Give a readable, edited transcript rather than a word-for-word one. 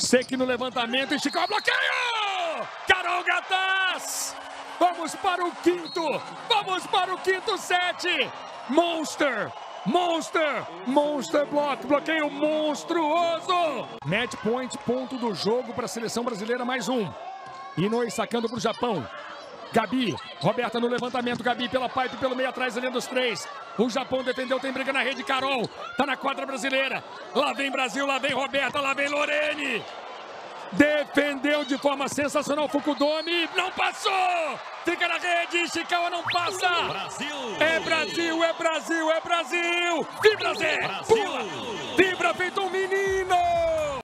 Seque no levantamento, esticou o bloqueio! Carol Gataz! Vamos para o quinto set! Monster block, bloqueio monstruoso! Match point, ponto do jogo para a seleção brasileira, mais um. Inoue sacando para o Japão. Gabi, Roberta no levantamento, Gabi pela pipe, pelo meio atrás, ali dos três. O Japão defendeu, tem briga na rede, Carol, tá na quadra brasileira. Lá vem Brasil, lá vem Roberta, lá vem Lorene. Defendeu de forma sensacional, Fukudome, não passou! Fica na rede, Ishikawa não passa! Brasil! É Brasil, é Brasil, é Brasil! Vibra, Zé! Pula! Vibra feito um menino!